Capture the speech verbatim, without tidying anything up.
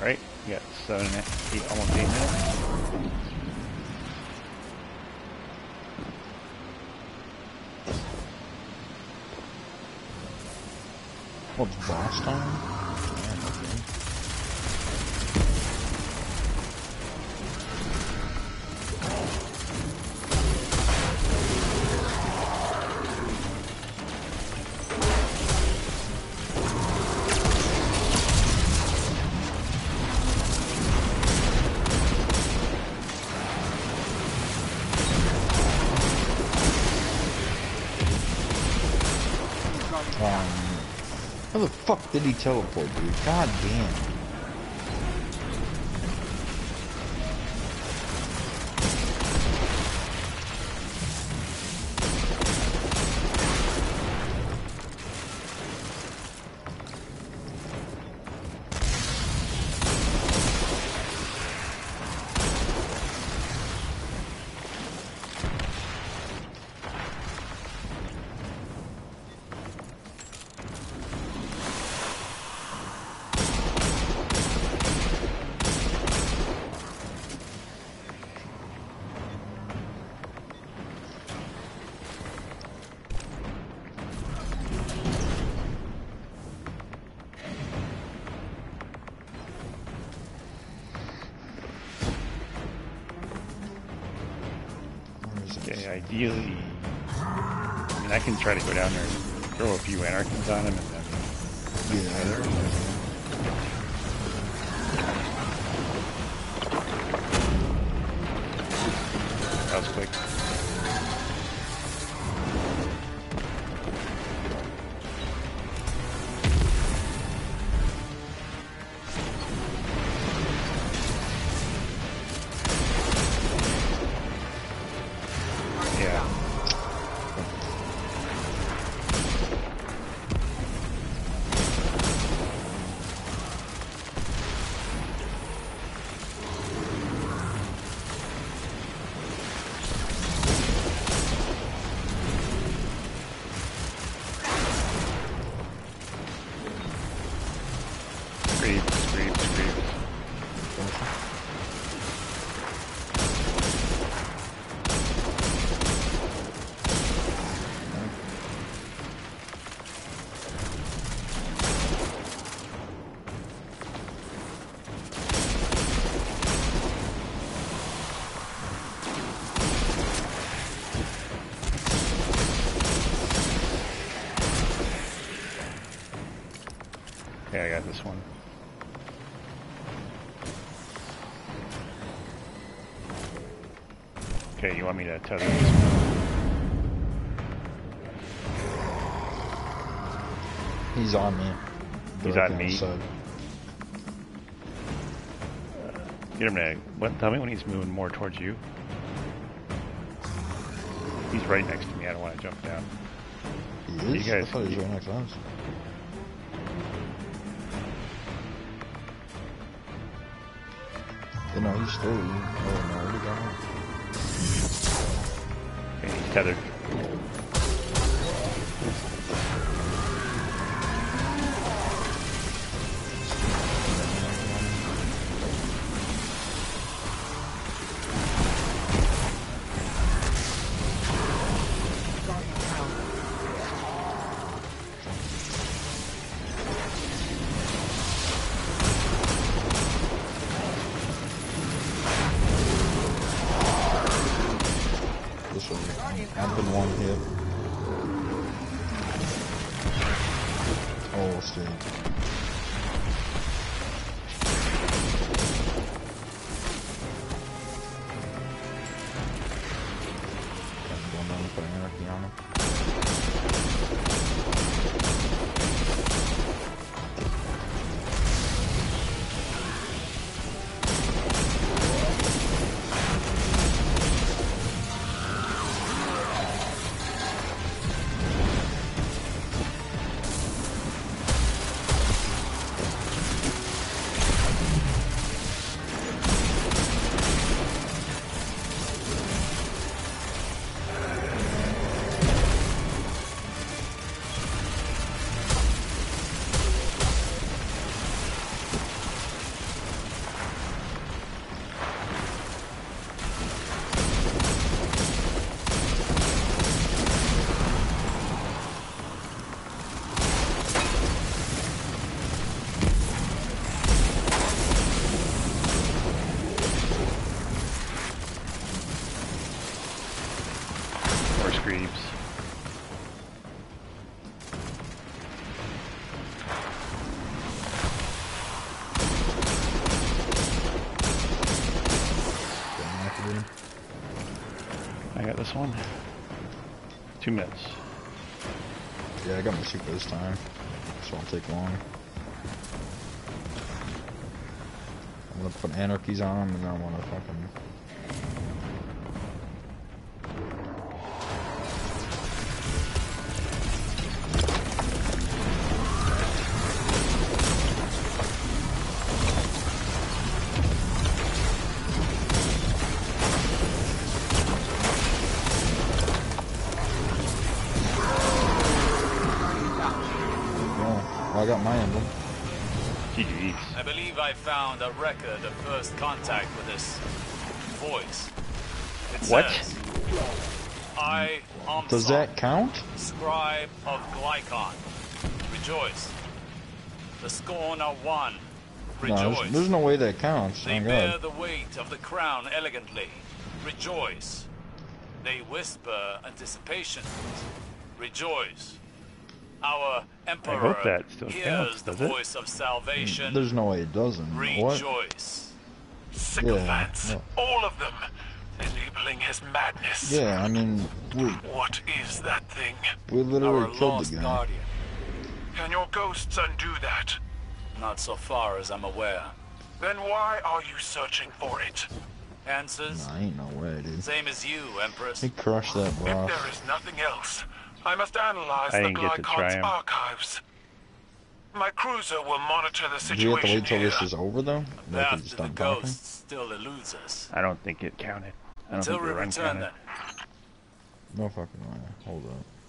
Alright, we got seven and eight, almost eight minutes. What's boss time? How the fuck did he teleport, dude? God damn. Ideally, I mean, I can try to go down there and throw a few anarchins on him and then yeah. either. That was quick. Okay, I got this one. Okay, you want me to tether this one? He's on me. He's on me. Uh, get him to, what, tell me when he's moving more towards you. He's right next to me, I don't want to jump down. He is? You guys, I thought he was right next to us. You know, he's still, oh no, where'd he go? Okay, he's tethered. I've been one hit. Oh, still. I'm going down and putting anarchy on him. this one? Two minutes. Yeah, I got my super this time. This won't take long. I'm gonna put anarchies on them and then I wanna fucking... I got my emblem. G G's. I believe I found a record of first contact with this voice. It What? says, I, Omson, Does that count? scribe of Glycon, rejoice. The scorn are one, No, rejoice. there's, there's no way that counts. They Oh bear god. the weight of the crown elegantly, rejoice. They whisper anticipations, rejoice. Our Emperor hope that still hears counts, the does it? voice of salvation. There's no way it doesn't. What? Rejoice. Sycophants, Yeah, all of them, enabling his madness. Yeah, I mean, we, What is that thing? we literally Our killed lost the guy. guardian. Can your ghosts undo that? Not so far as I'm aware. Then why are you searching for it? Answers? Nah, ain't no way, dude. Same as you, Empress. He crushed that If boss. there is nothing else, I must analyze I the didn't get to try Glycon's 'em. archives. My cruiser will monitor the Do you have to situation wait till here. this is over, though? The Like, path it's to the done talking? ghost still eludes us. I don't think it counted. I don't Until think we the run return counted. then. No fucking way. Hold up.